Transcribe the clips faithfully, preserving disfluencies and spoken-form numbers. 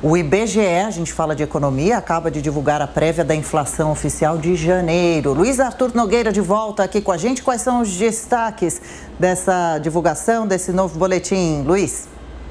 O I B G E, a gente fala de economia, acaba de divulgar a prévia da inflação oficial de janeiro. Luiz Arthur Nogueira de volta aqui com a gente. Quais são os destaques dessa divulgação, desse novo boletim, Luiz?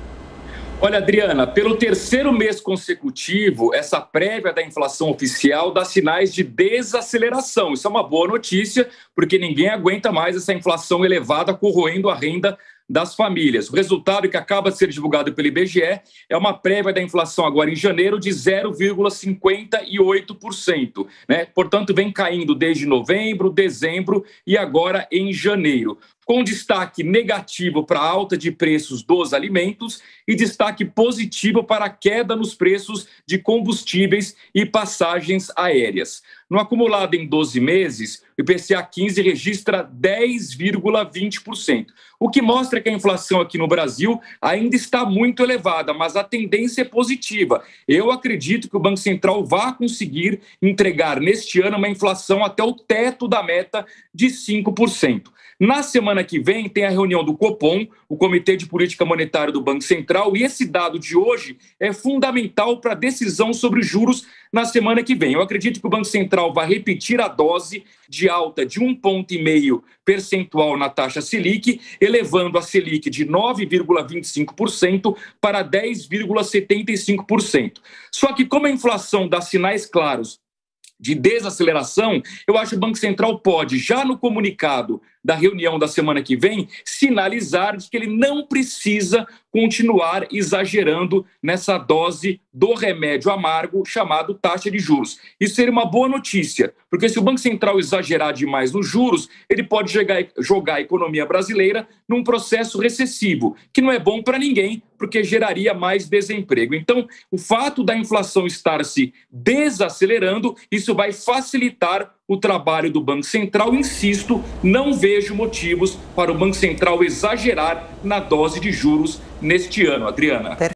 Olha, Adriana, pelo terceiro mês consecutivo, essa prévia da inflação oficial dá sinais de desaceleração. Isso é uma boa notícia, porque ninguém aguenta mais essa inflação elevada corroendo a renda das famílias. O resultado que acaba de ser divulgado pelo I B G E é uma prévia da inflação agora em janeiro de zero vírgula cinquenta e oito por cento, né? Portanto, vem caindo desde novembro, dezembro e agora em janeiro, com destaque negativo para a alta de preços dos alimentos e destaque positivo para a queda nos preços de combustíveis e passagens aéreas. No acumulado em doze meses, o I P C A quinze registra dez vírgula vinte por cento, o que mostra que a inflação aqui no Brasil ainda está muito elevada, mas a tendência é positiva. Eu acredito que o Banco Central vai conseguir entregar neste ano uma inflação até o teto da meta de cinco por cento. Na semana que vem tem a reunião do Copom, o Comitê de Política Monetária do Banco Central, e esse dado de hoje é fundamental para a decisão sobre os juros na semana que vem. Eu acredito que o Banco Central vai repetir a dose de alta de um vírgula cinco ponto percentual na taxa Selic, elevando a Selic de nove vírgula vinte e cinco por cento para dez vírgula setenta e cinco por cento. Só que como a inflação dá sinais claros de desaceleração, eu acho que o Banco Central pode, já no comunicado da reunião da semana que vem, sinalizar de que ele não precisa continuar exagerando nessa dose do remédio amargo chamado taxa de juros. Isso seria uma boa notícia, porque se o Banco Central exagerar demais nos juros, ele pode jogar, jogar a economia brasileira num processo recessivo, que não é bom para ninguém, porque geraria mais desemprego. Então, o fato da inflação estar se desacelerando, isso vai facilitar o trabalho do Banco Central. Insisto, não vejo motivos para o Banco Central exagerar na dose de juros neste ano, Adriana.